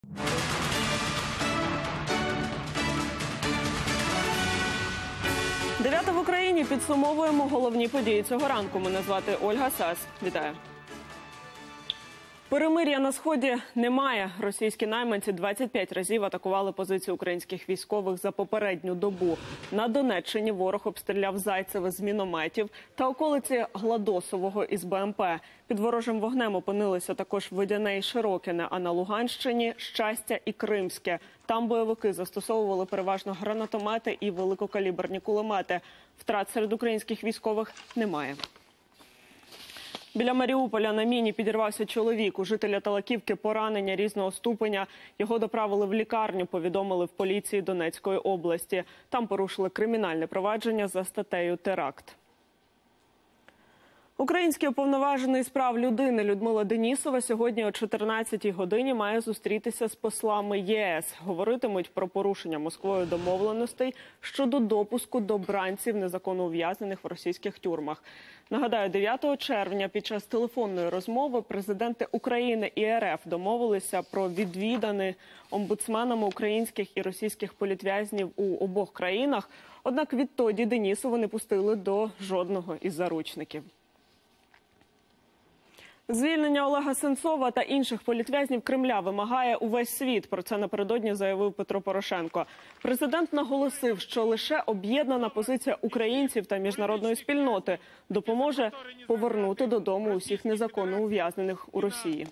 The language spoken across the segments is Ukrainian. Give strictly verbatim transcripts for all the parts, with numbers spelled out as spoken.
Дев'ята в Україні. Підсумовуємо головні події цього ранку. Мене звати Ольга Сас. Вітаю. Перемир'я на Сході немає. Російські найманці двадцять п'ять разів атакували позиції українських військових за попередню добу. На Донеччині ворог обстріляв Зайцеве з мінометів та околиці Гладосового із БМП. Під ворожим вогнем опинилися також Водяне і Широкине, а на Луганщині – Щастя і Кримське. Там бойовики застосовували переважно гранатомети і великокаліберні кулемети. Втрат серед українських військових немає. Біля Маріуполя на міні підірвався чоловік. У жителя Талаківки поранення різного ступеня. Його доправили в лікарню, повідомили в поліції Донецької області. Там порушили кримінальне провадження за статтею «Теракт». Український уповноважений з прав людини Людмила Денісова сьогодні о чотирнадцятій годині має зустрітися з послами ЄС. Говоритимуть про порушення Москвою домовленостей щодо допуску до бранців незаконно ув'язнених в російських тюрмах. Нагадаю, дев'ятого червня під час телефонної розмови президенти України і РФ домовилися про відвідини омбудсменами українських і російських політв'язнів у обох країнах. Однак відтоді Денісову не пустили до жодного із заручників. Звільнення Олега Сенцова та інших політв'язнів Кремля вимагає увесь світ. Про це напередодні заявив Петро Порошенко. Президент наголосив, що лише об'єднана позиція українців та міжнародної спільноти допоможе повернути додому усіх незаконно ув'язнених у Росії.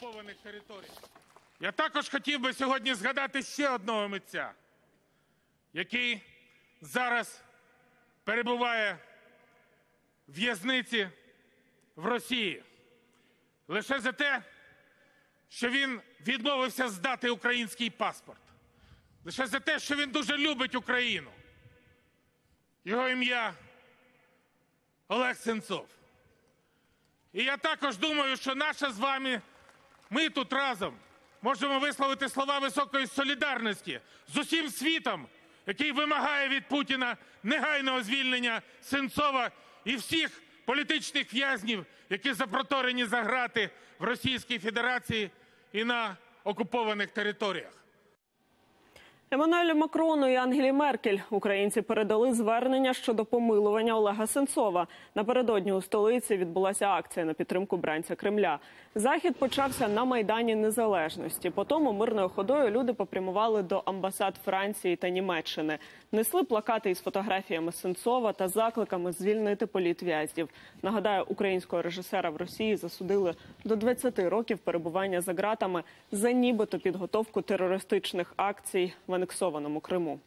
Я також хотів би сьогодні згадати ще одного митця, який зараз перебуває в в'язниці в Росії. Лише за те, що він відмовився здати український паспорт. Лише за те, що він дуже любить Україну. Його ім'я Олег Сенцов. І я також думаю, що наша з вами, ми тут разом можемо висловити слова високої солідарності з усім світом, який вимагає від Путіна негайного звільнення Сенцова і всіх політичних в'язнів, які запроторені за грати в Російській Федерації і на окупованих територіях. Еммануелю Макрону і Ангелі Меркель українці передали звернення щодо помилування Олега Сенцова. Напередодні у столиці відбулася акція на підтримку бранця Кремля. Захід почався на Майдані Незалежності. Потім мирною ходою люди попрямували до амбасад Франції та Німеччини. Несли плакати із фотографіями Сенцова та закликами звільнити політв'язнів. Нагадаю, українського режисера в Росії засудили до двадцяти років перебування за ґратами за нібито підготовку терористичних акцій в анексованому Криму.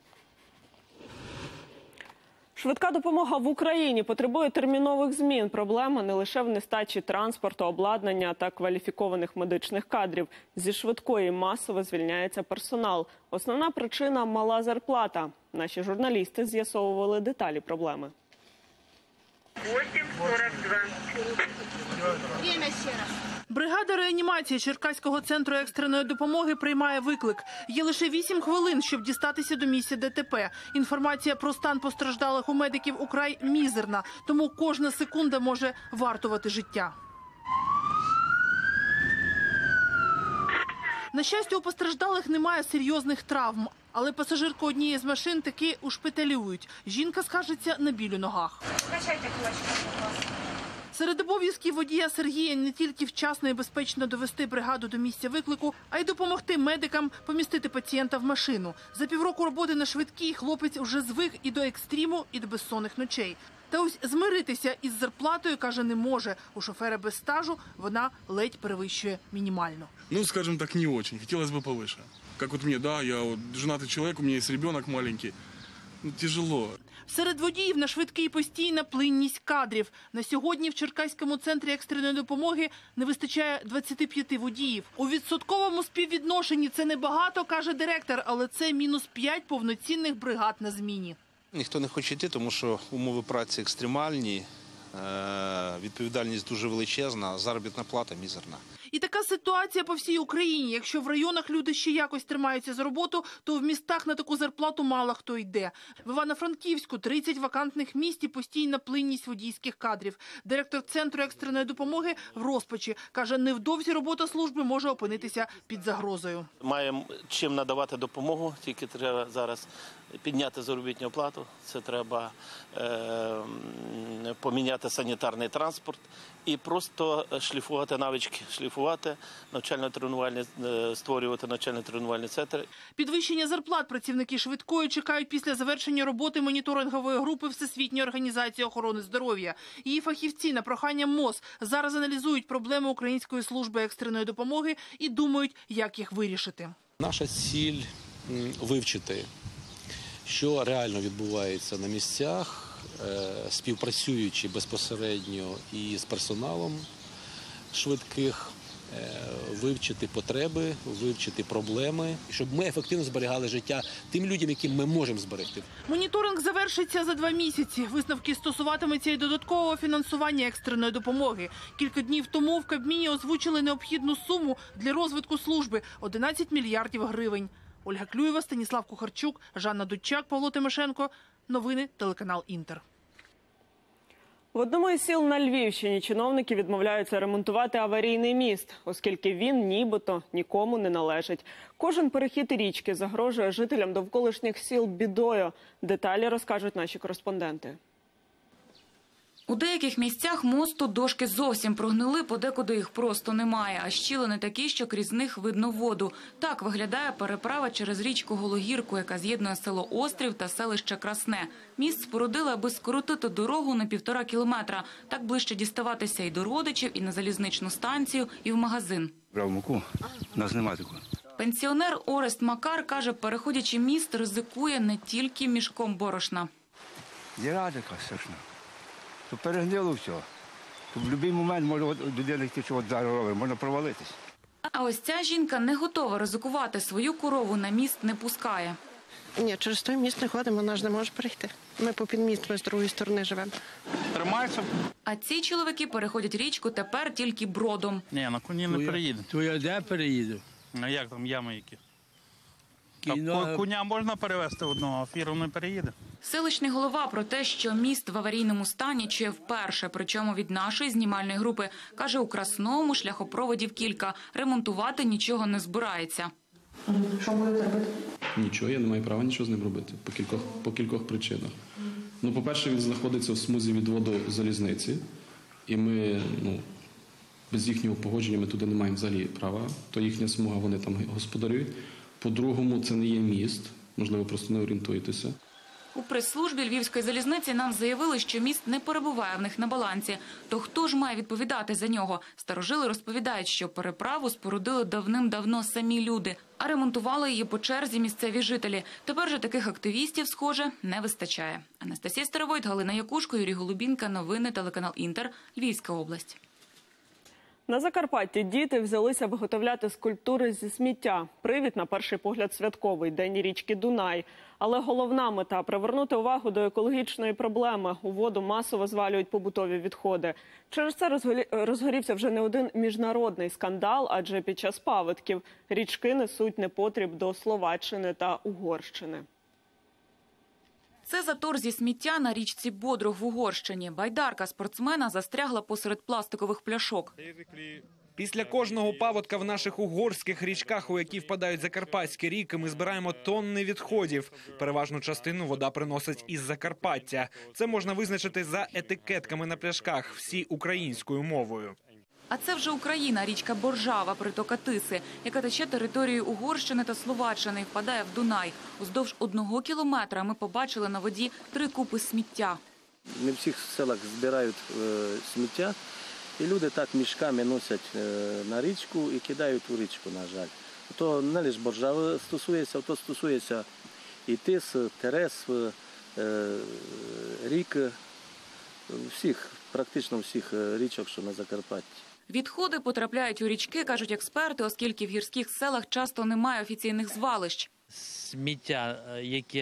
Швидка допомога в Україні потребує термінових змін. Проблема не лише в нестачі транспорту, обладнання та кваліфікованих медичних кадрів. Зі швидкої масово звільняється персонал. Основна причина – мала зарплата. Наші журналісти з'ясовували деталі проблеми. вісім сорок два. Время ще раз. Бригада реанімації Черкаського центру екстреної допомоги приймає виклик. Є лише вісім хвилин, щоб дістатися до місця ДТП. Інформація про стан постраждалих у медиків украй мізерна, тому кожна секунда може вартувати життя. На щастя, у постраждалих немає серйозних травм. Але пасажирку однієї з машин таки ушпиталюють. Жінка скаржиться на біль у ногах. Качайте кулачки, будь ласка. Серед обов'язків водія Сергія не тільки вчасно і безпечно довести бригаду до місця виклику, а й допомогти медикам помістити пацієнта в машину. За півроку роботи на швидкій хлопець вже звик і до екстриму, і до безсонних ночей. Та ось змиритися із зарплатою, каже, не може. У шофера без стажу вона ледь перевищує мінімально. Ну, скажем так, не очень. Хотелось бы повыше. Как вот мне, да, я вот женатый человек, у меня есть ребенок маленький. Ну, тяжело. Серед водіїв на швидкій постійна плинність кадрів. На сьогодні в Черкаському центрі екстреної допомоги не вистачає двадцяти п'яти водіїв. У відсотковому співвідношенні це небагато, каже директор, але це мінус п'ять повноцінних бригад на зміні. Ніхто не хоче йти, тому що умови праці екстремальні, відповідальність дуже величезна, заробітна плата мізерна. І така ситуація по всій Україні. Якщо в районах люди ще якось тримаються за роботу, то в містах на таку зарплату мало хто йде. В Івано-Франківську тридцять вакантних місць і постійна плинність водійських кадрів. Директор Центру екстреної допомоги в розпачі. Каже, невдовзі робота служби може опинитися під загрозою. Маємо чим надавати допомогу, тільки треба зараз підняти заробітну плату. Це треба е, поміняти санітарний транспорт і просто шліфувати навички, шліфувати, навчально-тренувальні, створювати навчально-тренувальні центри. Підвищення зарплат працівники швидкої чекають після завершення роботи моніторингової групи Всесвітньої організації охорони здоров'я. Її фахівці на прохання МОЗ зараз аналізують проблеми Української служби екстреної допомоги і думають, як їх вирішити. Наша ціль – вивчити, що реально відбувається на місцях, співпрацюючи безпосередньо і з персоналом швидких, вивчити потреби, вивчити проблеми, щоб ми ефективно зберігали життя тим людям, яким ми можемо зберегти. Моніторинг завершиться за два місяці. Висновки стосуватимуться і додаткового фінансування екстреної допомоги. Кілька днів тому в Кабміні озвучили необхідну суму для розвитку служби – одинадцять мільярдів гривень. Ольга Клюєва, Станіслав Кухарчук, Жанна Дудчак, Павло Тимошенко. Новини, телеканал «Інтер». В одному із сіл на Львівщині чиновники відмовляються ремонтувати аварійний міст, оскільки він нібито нікому не належить. Кожен перехід річки загрожує жителям довколишніх сіл бідою. Деталі розкажуть наші кореспонденти. У деяких місцях мосту дошки зовсім прогнили, подекуди їх просто немає. А щілини такі, що крізь них видно воду. Так виглядає переправа через річку Гологірку, яка з'єднує село Острів та селище Красне. Міст спорудили, аби скоротити дорогу на півтора кілометра. Так ближче діставатися і до родичів, і на залізничну станцію, і в магазин. Брав муку, нас немає такого. Пенсіонер Орест Макар каже, переходячи міст, ризикує не тільки мішком борошна. Є радика страшна. То перегнило все. То в будь-який момент може людина йти, що зараз робить, можна провалитись. А ось ця жінка не готова ризикувати, свою корову на міст не пускає. Ні, через той міст не ходимо, вона ж не може перейти. Ми попід міст, ми з другої сторони живемо. Тримається. А ці чоловіки переходять річку тепер тільки бродом. Ні, на коні не переїде. То я де переїду? А як там ями які? Кіно... А коня можна перевезти одного, а фіру не переїде. Селищний голова про те, що міст в аварійному стані, чує вперше, причому від нашої знімальної групи. Каже, у Красному шляхопроводів кілька, ремонтувати нічого не збирається. Що будете робити? Нічого, я не маю права нічого з ним робити, по кількох, по кількох причинах. Ну, по-перше, він знаходиться в смузі відводу залізниці, і ми, ну, без їхнього погодження ми туди не маємо взагалі права, то їхня смуга, вони там господарюють. По-другому, це не є міст, можливо, просто не орієнтуєтеся. У прес-службі Львівської залізниці нам заявили, що міст не перебуває в них на балансі. То хто ж має відповідати за нього? Старожили розповідають, що переправу спорудили давним-давно самі люди, а ремонтували її по черзі місцеві жителі. Тепер же таких активістів, схоже, не вистачає. Анастасія Старовойт, Галина Якушко, Юрій Голубінка. Новини, телеканал «Інтер», Львівська область. На Закарпатті діти взялися виготовляти скульптури зі сміття. Привід, на перший погляд, святковий – День річки Дунай. Але головна мета – привернути увагу до екологічної проблеми. У воду масово звалюють побутові відходи. Через це розгорівся вже не один міжнародний скандал, адже під час паводків річки несуть непотріб до Словаччини та Угорщини. Це затор зі сміття на річці Бодрог в Угорщині. Байдарка спортсмена застрягла посеред пластикових пляшок. Після кожного паводка в наших угорських річках, у які впадають закарпатські ріки, ми збираємо тонни відходів. Переважну частину вода приносить із Закарпаття. Це можна визначити за етикетками на пляшках, всі українською мовою. А це вже Україна, річка Боржава, притока Тиси, яка тече територією Угорщини та Словаччини і впадає в Дунай. Уздовж одного кілометра ми побачили на воді три купи сміття. Не в всіх селах збирають е, сміття, і люди так мішками носять е, на річку і кидають у річку, на жаль. То не лише Боржави стосується, то стосується і Тис, Терес, е, рік, всіх, практично всіх річок, що на Закарпатті. Відходи потрапляють у річки, кажуть експерти, оскільки в гірських селах часто немає офіційних звалищ. Сміття, яке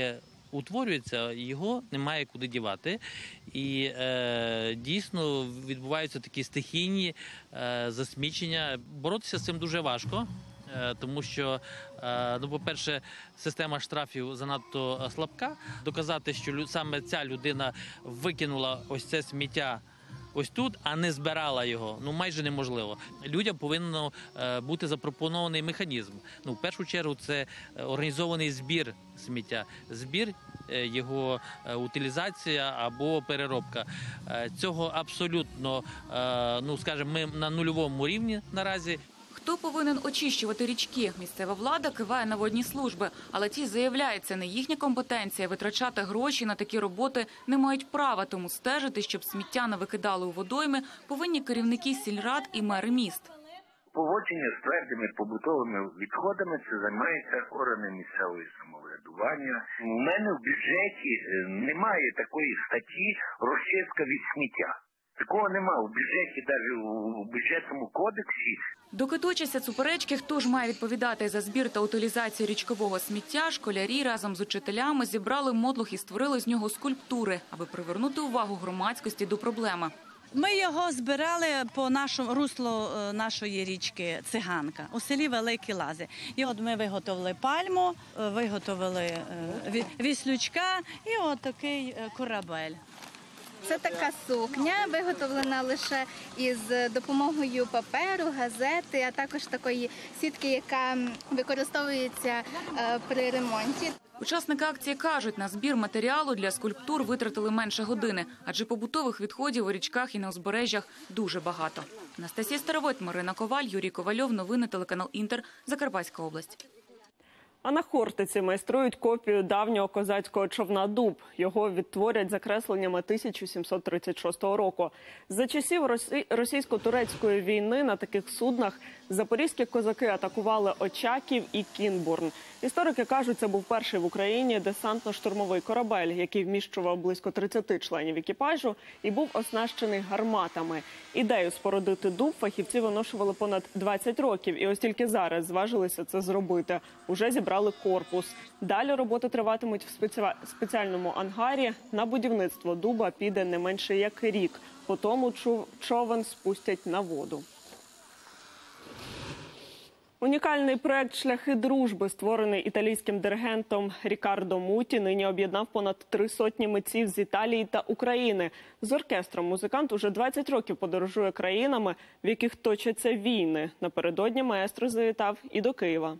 утворюється, його немає куди дівати. І е, дійсно відбуваються такі стихійні е, засмічення. Боротися з цим дуже важко. Тому що, ну, по-перше, система штрафів занадто слабка. Доказати, що саме ця людина викинула ось це сміття ось тут, а не збирала його, ну, майже неможливо. Людям повинен бути запропонований механізм. Ну, в першу чергу, це організований збір сміття, збір, його утилізація або переробка. Цього абсолютно, ну, скажімо, ми на нульовому рівні наразі. Хто повинен очищувати річки? Місцева влада киває на водні служби, але ті заявляють, це не їхня компетенція. Витрачати гроші на такі роботи не мають права, тому стежити, щоб сміття не викидали у водойми, повинні керівники сільрад і мери міст. Поводження з твердими побутовими відходами – це займаються органи місцевого самоврядування. У мене в бюджеті немає такої статті «розчистка від сміття». Такого немає в бюджеті, навіть у бюджетному кодексі. Доки точаться суперечки, хто ж має відповідати за збір та утилізацію річкового сміття, школярі разом з учителями зібрали мотлох і створили з нього скульптури, аби привернути увагу громадськості до проблеми. Ми його збирали по нашому руслу нашої річки Циганка у селі Великі Лази. І от ми виготовили пальму, виготовили віслючка і от такий корабель. Це така сукня, виготовлена лише із допомогою паперу, газети, а також такої сітки, яка використовується при ремонті. Учасники акції кажуть, на збір матеріалу для скульптур витратили менше години, адже побутових відходів у річках і на узбережжях дуже багато. Анастасія Старовойт, Марина Коваль, Юрій Ковальов. Новини, телеканал Інтер, Закарпатська область. А на Хортиці майструють копію давнього козацького човна «Дуб». Його відтворять за кресленнями тисяча сімсот тридцять шостого року. За часів російсько-турецької війни на таких суднах запорізькі козаки атакували Очаків і Кінбурн. Історики кажуть, це був перший в Україні десантно-штурмовий корабель, який вміщував близько тридцяти членів екіпажу і був оснащений гарматами. Ідею спорудити «Дуб» фахівці виношували понад двадцять років, і ось тільки зараз зважилися це зробити. Уже зібрали корпус. Далі роботи триватимуть в спеці... спеціальному ангарі. На будівництво «Дуба» піде не менше як рік. Потім човен спустять на воду. Унікальний проект «Шляхи дружби», створений італійським диригентом Рікардо Муті, нині об'єднав понад три сотні митців з Італії та України. З оркестром музикант уже двадцять років подорожує країнами, в яких точаться війни. Напередодні маестро завітав і до Києва.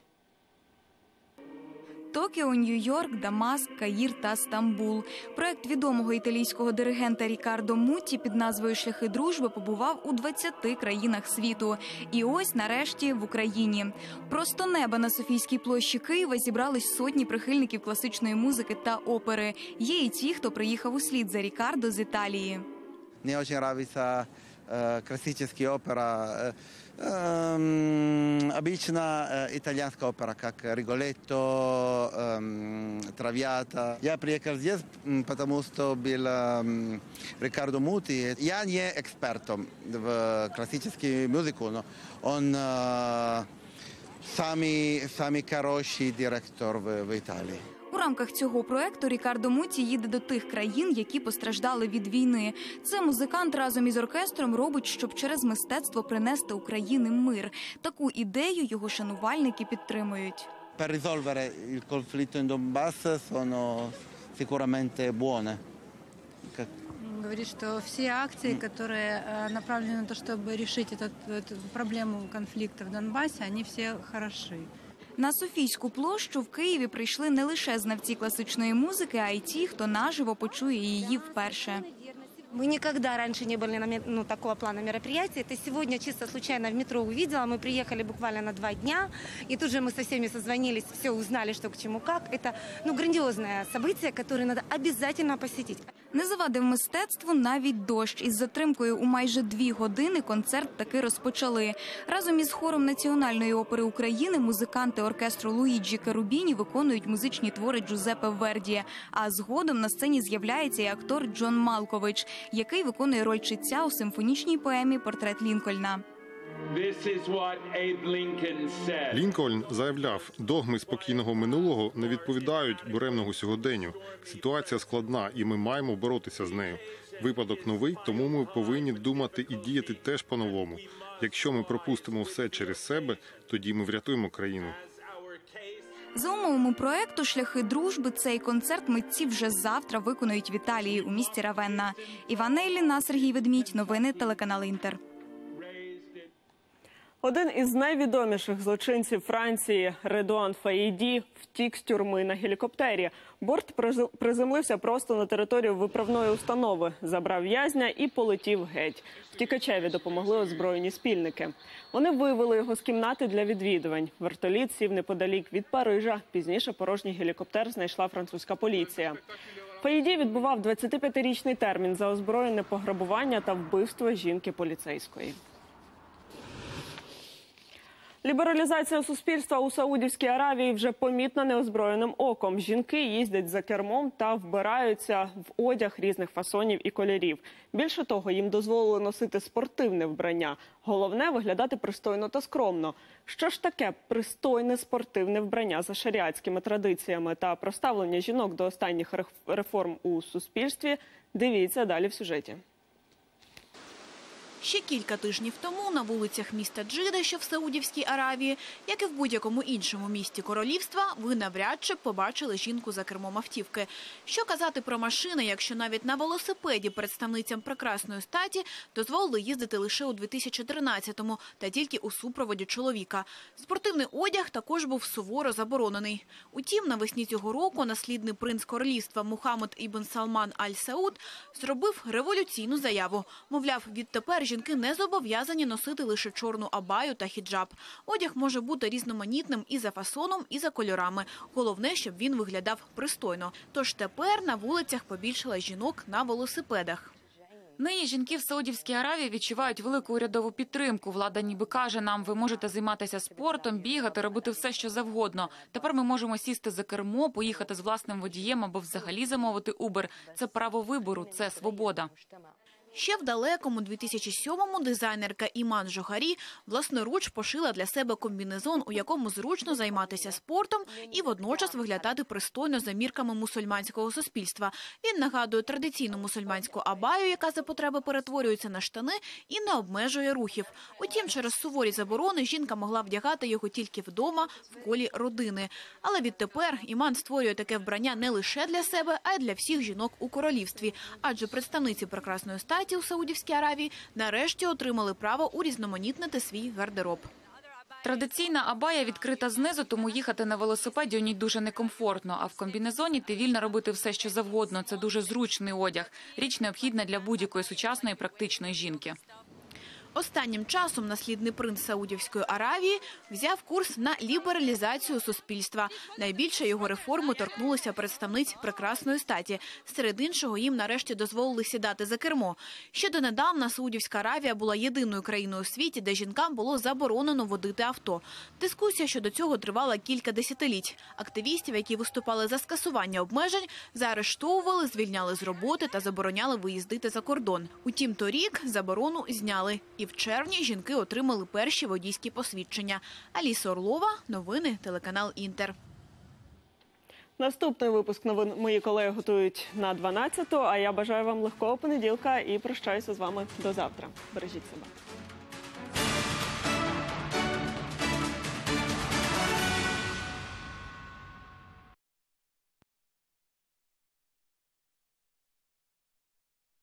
Токіо, Нью-Йорк, Дамаск, Каїр та Стамбул. Проект відомого італійського диригента Рікардо Мутті під назвою «Шляхи дружби» побував у двадцяти країнах світу. І ось, нарешті, в Україні. Просто неба на Софійській площі Києва зібрались сотні прихильників класичної музики та опери. Є і ті, хто приїхав услід за Рікардо з Італії. Мені дуже подобається класична опера. Um, обычно uh, итальянская опера, как Риголетто, um, Травиата. Я приехал здесь, потому что был um, Рикардо Мутти. Я не экспертом в классической музыке, но он uh, самый, самый хороший директор в, в Италии. У рамках цього проекту Рікардо Мутті їде до тих країн, які постраждали від війни. Це музикант разом із оркестром робить, щоб через мистецтво принести Україні мир. Таку ідею його шанувальники підтримують. Per risolvere il conflitto in Donbass sono sicuramente buone. Говорит, что все акции, которые направлены на то, чтобы решить этот, эту проблему конфликта в Донбассе, они все хороши. На Софійську площу в Києві прийшли не лише знавці класичної музики, а й ті, хто наживо почує її вперше. Мы никогда раньше не были на ну, такого плана мероприятия. Это сегодня чисто случайно в метро увидела. Мы приехали буквально на два дня. И тут же мы со всеми созвонились, все узнали, что к чему, как. Это ну, грандиозное событие, которое надо обязательно посетить. Не завадив мистецтву навіть дощ. Із затримкою у майже дві години концерт таки розпочали. Разом із хором Національної опери України музиканти оркестру Луїджі Керубіні виконують музичні твори Джузеппе Верді. А згодом на сцені з'являється і актор Джон Малкович, який виконує роль читця у симфонічній поемі «Портрет Лінкольна». Лінкольн заявляв, догми спокійного минулого не відповідають буремному сьогоденню. Ситуація складна, і ми маємо боротися з нею. Випадок новий, тому ми повинні думати і діяти теж по-новому. Якщо ми пропустимо все через себе, тоді ми врятуємо країну. За умовами проекту «Шляхи дружби» цей концерт митці вже завтра виконують в Італії у місті Равенна. Іванна Ілліна, Сергій Ведмідь. Новини телеканал «Інтер». Один із найвідоміших злочинців Франції, Редуан Фаїді, втік з тюрми на гелікоптері. Борт приземлився просто на територію виправної установи, забрав в'язня і полетів геть. Втікачеві допомогли озброєні спільники. Вони вивели його з кімнати для відвідувань. Вертоліт сів неподалік від Парижа. Пізніше порожній гелікоптер знайшла французька поліція. Фаїді відбував двадцятип'ятирічний термін за озброєне пограбування та вбивство жінки-поліцейської. Лібералізація суспільства у Саудівській Аравії вже помітна неозброєним оком. Жінки їздять за кермом та вбираються в одяг різних фасонів і кольорів. Більше того, їм дозволили носити спортивне вбрання. Головне – виглядати пристойно та скромно. Що ж таке пристойне спортивне вбрання за шаріатськими традиціями та про ставлення жінок до останніх реформ у суспільстві – дивіться далі в сюжеті. Ще кілька тижнів тому на вулицях міста Джида, що в Саудівській Аравії, як і в будь-якому іншому місті королівства, ви навряд чи побачили жінку за кермом автівки. Що казати про машини, якщо навіть на велосипеді представницям прекрасної статі дозволили їздити лише у дві тисячі тринадцятому та тільки у супроводі чоловіка. Спортивний одяг також був суворо заборонений. Утім, навесні цього року наслідний принц королівства Мухаммед ібн Салман Аль-Сауд зробив революційну заяву. Мовляв, відтепер жінки не зобов'язані носити лише чорну абаю та хіджаб. Одяг може бути різноманітним і за фасоном, і за кольорами. Головне, щоб він виглядав пристойно. Тож тепер на вулицях побільшало жінок на велосипедах. Нині жінки в Саудівській Аравії відчувають велику урядову підтримку. Влада ніби каже нам, ви можете займатися спортом, бігати, робити все, що завгодно. Тепер ми можемо сісти за кермо, поїхати з власним водієм або взагалі замовити Uber. Це право вибору, це свобода. Ще в далекому дві тисячі сьомому дизайнерка Іман Жохарі власноруч пошила для себе комбінезон, у якому зручно займатися спортом і водночас виглядати пристойно за мірками мусульманського суспільства. Він нагадує традиційну мусульманську абаю, яка за потреби перетворюється на штани і не обмежує рухів. Утім, через суворі заборони жінка могла вдягати його тільки вдома, в колі родини. Але відтепер Іман створює таке вбрання не лише для себе, а й для всіх жінок у королівстві. Адже представниці прекрасної статі у Саудівській Аравії нарешті отримали право урізноманітнити свій гардероб. Традиційна абая відкрита знизу, тому їхати на велосипеді у ній дуже некомфортно. А в комбінезоні ти вільна робити все, що завгодно. Це дуже зручний одяг. Річ необхідна для будь-якої сучасної практичної жінки. Останнім часом наслідний принц Саудівської Аравії взяв курс на лібералізацію суспільства. Найбільше його реформи торкнулися представниць прекрасної статі. Серед іншого, їм нарешті дозволили сідати за кермо. Ще донедавна Саудівська Аравія була єдиною країною у світі, де жінкам було заборонено водити авто. Дискусія щодо цього тривала кілька десятиліть. Активістів, які виступали за скасування обмежень, заарештовували, звільняли з роботи та забороняли виїздити за кордон. Утім, торік заборону зняли. І в червні жінки отримали перші водійські посвідчення. Аліса Орлова, новини, телеканал «Інтер». Наступний випуск новин мої колеги готують на дванадцяту, а я бажаю вам легкого понеділка і прощаюся з вами до завтра. Бережіть себе.